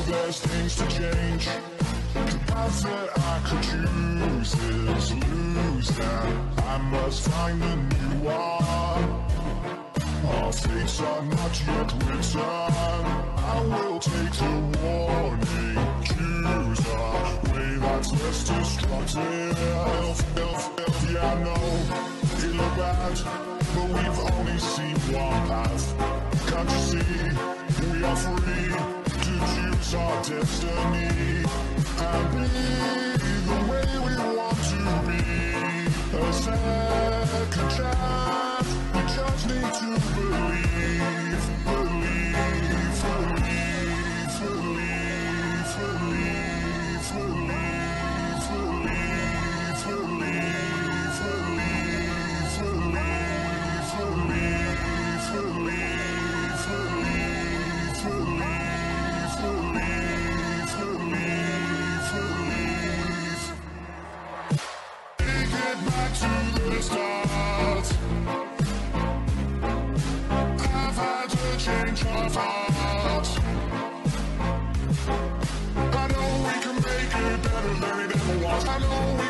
there's things to change. The path that I could choose is lose, and I must find a new one. Our fates are not yet written. I will take the warning, choose a way that's less destructive. Yeah, I know it look bad, but we've only seen one path. Can't you see, we are free to choose our destiny and be the way we want to be. A second chance, we just need to believe, believe, believe, believe, believe, believe, believe, believe, believe, believe, believe, believe, believe, believe, believe, believe. Take it back to the start. I've had to change my heart. I know we can make it better than it ever was. I know